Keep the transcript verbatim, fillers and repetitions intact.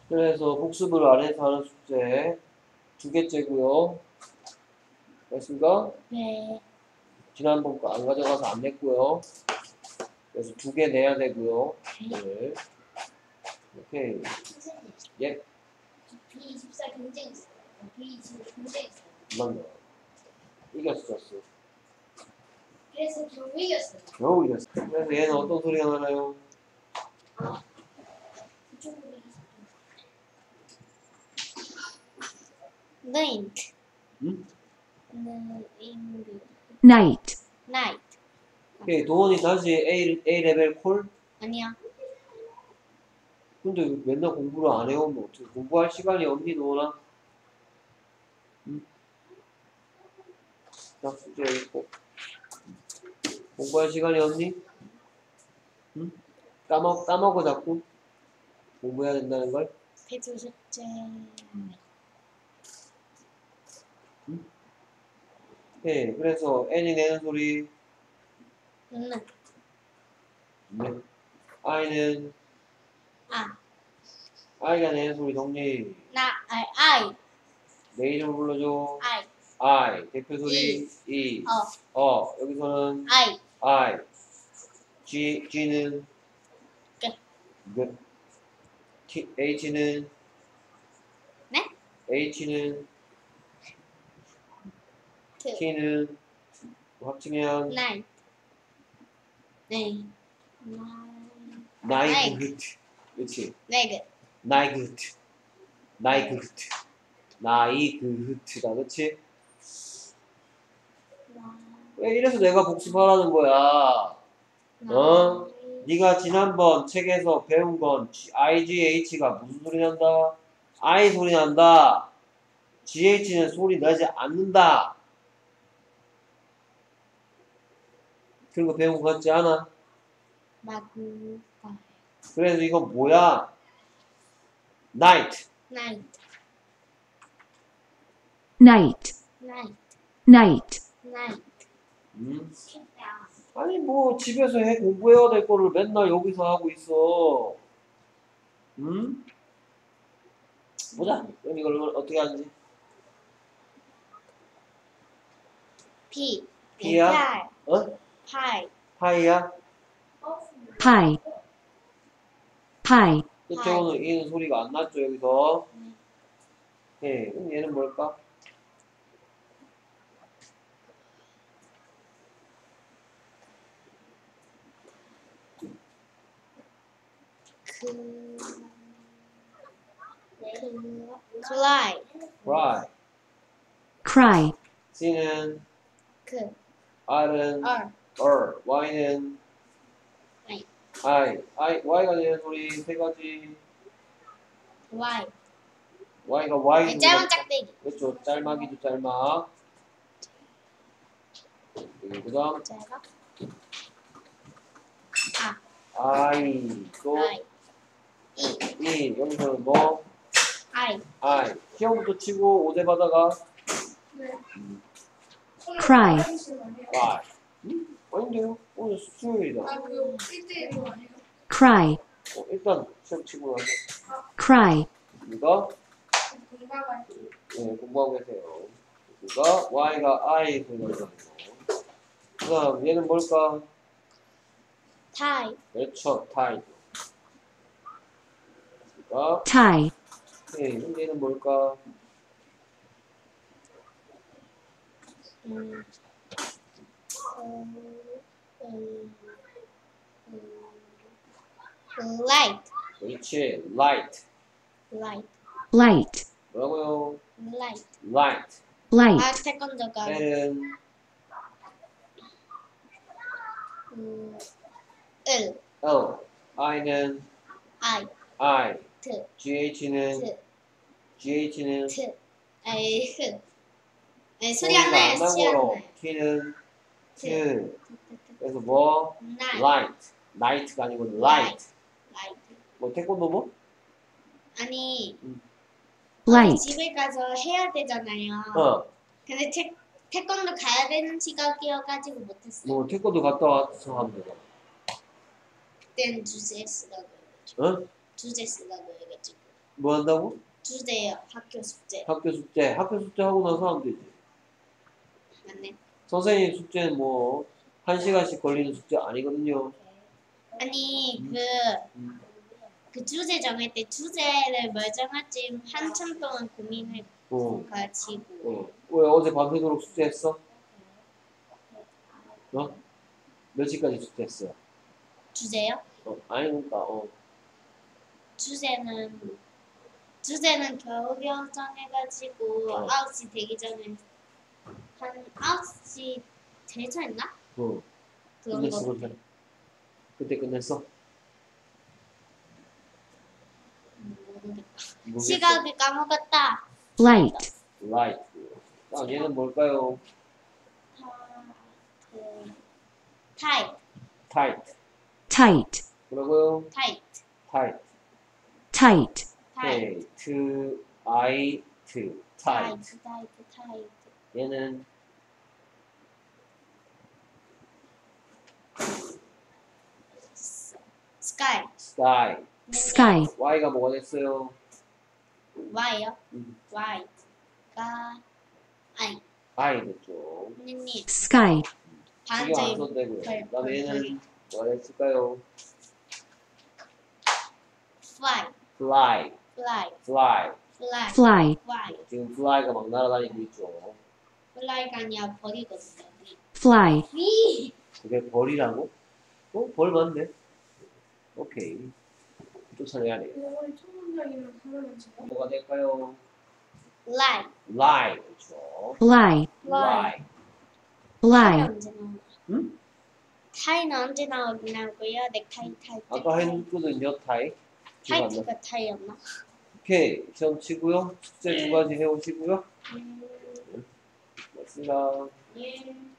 그래서 복습을 안 해서 하는 숙제 두 개째고요. 됐습니까? 네. 지난번 거 안 가져가서 안 냈고요. 그래서 두 개 내야 되고요. 네. 오케이. 선생님. 예, 비 이십사 경쟁 있어요. 비 이십오 경쟁 있어요. 맞네. 이겼어, 졌어. 그래서 겨우 이겼어요. 겨우 이겼어. 그래서 얘는 어떤 소리가 나나요? 그쪽으로 이겼어요. Night. 응? night, Night. 오케이, 도원이 다시 A, A 레벨 콜? 아니야. 근데 왜 맨날 공부를 안 해오면 어떻게 공부할 시간이 없니, 도원아? 응? 자, 숙제 있고. 공부할 시간이 없니? 응? 까먹, 까먹어 자꾸. 공부해야 된다는 걸. 배틀 숙제. 오케이, 그래서 N이 내는 소리. 응. 네. I는, 아. I가 내는 소리 정리. 나. I. I. 내 이름 불러줘. I. I. 대표 소리. E. 어. 어. 여기서는 I. I. G, G는 끝. 끝. T, H는 네? H는 트. T는 합치면 Night. 네. 나이그흐트. 그렇지. 네. 나이그흐트. 나이그흐트. 나이그흐트다. 그렇지? 왜 이래서 내가 복습하라는 거야. 어? 네가 지난번 책에서 배운 건 아이지에이치가 무슨 소리 난다? I 소리 난다. 지에이치는 소리 나지 않는다. 그런 거 배운 거 같지 않아? 마구. 그래서 이건 뭐야? night. Night. night, Night. night, Night. 음? 아니 뭐 집에서 해 공부해야 될 거를 맨날 여기서 하고 있어. 음? 보자. 그럼 이걸 어떻게 하는지. P. P야? 어? 파이. 파이야? pie, pie, 끝에오는 이는 소리가 안 났죠 여기서. 예, 그럼 얘는 뭘까? 그. 그. Cry. cry. cry, C는 그. R은 R. R. Y는 I. I. I. Y가 내는 소리 세 가지. Y. Y가 Y. 짧은 짝대기. 그렇죠. 짤막이도 짤막. 그 다음 짧아. I. 또 I. E. E. 여기서는 뭐? I. I. 시험부터 치고 오대 받아가. cry, Y. 음? 아닌데요? 오늘 수요일이다. cry, 어, 일단 시험 치고 나서 cry, 이거 네, 공부하고 계세요. 이거 Y가 I 소리가 나고. 그 다음 얘는 뭘까? Tie. 그렇죠. 타이드. 그러니까 tie, 네, 그럼 얘는 뭘까? 음. 음. 음. 음. Light. 그렇지. light. Light. light, 뭐라고요? Light. light. 아, light, 태권도가. 얘는 음. 을. L. I는 I. I. 트. GH는 트. GH는 트. 아이, 흔. 아니, 소리 소리가 안 나요, 안 소리 안 나고 나요. T는 트. T. 그래서 뭐? Night. light. night가 아니고 light. Light. 뭐 태권도 뭐? 아니, light, 집에 가서 해야 되잖아요. 어. 근데 태, 태권도 가야 되는 시각이어가지고 못했어요. 뭐 태권도 갔다 와서 하면 되잖아. 그때는 주제 쓰라고 해가지고. 어? 주제 쓰라고 해가지고. 뭐 한다고? 주제요. 학교 숙제. 학교 숙제. 학교 숙제 하고 나서 하면 되지. 맞네. 선생님 숙제는 뭐, 한 시간씩 걸리는 숙제 아니거든요. 아니 그 음. 그 주제 정할 때 주제를 뭘 정할지 한참 동안 고민을 어. 가지고 어. 왜 어제 밤새도록 숙제했어? 어? 몇 시까지 숙제했어? 주제요? 어, 아니, 그러니까, 어. 주제는 주제는 겨우겨우 정해가지고 어. 아홉 시 되기 전에 한 아홉 시 제일 했나? 어. 그런 끝냈어, 거 그때. 그때 끝냈어? 모르겠다. 모르겠어. 시각을 까먹었다. light, 라이트. 아, 얘는 뭘까요? 타이트, 타이트. tight, 뭐라고요? 타이트, 타이트. tight, 타이트, 테이트, 아이트, 타이트. 타이트, 타이트, 타이트. 얘는 스카이, 스카이. sky, Y가 뭐가 됐어요? Y요? 음. Y, 가, 아니, I 됐죠. 선생님, sky, 지금 반절 안 손대고요. 별, 그 다음에 별, 얘는 뭐가 됐을까요? fly, fly, fly, fly. fly, fly, fly. 지금 fly가 막 날아다니고 있죠. fly가 아니라 벌이거든요. fly, 위, 그게 벌이라고? 어? 벌 맞네. 오케이. 쫓아내야 돼. 이걸 첫 문장이면 다르면 제가 뭐가 될까요? lie, lie. 그렇죠. lie, lie. lie, 언제 나오나? 응? 타이는 언제 나오냐고요? 넥타이 타이 때. 아까 했거든요, 타이. 기억 안 나. 타이트가 타이였나? 오케이. 시험 치고요. 숙제 두 가지 해오시고요. 음, 맞습니다. 예.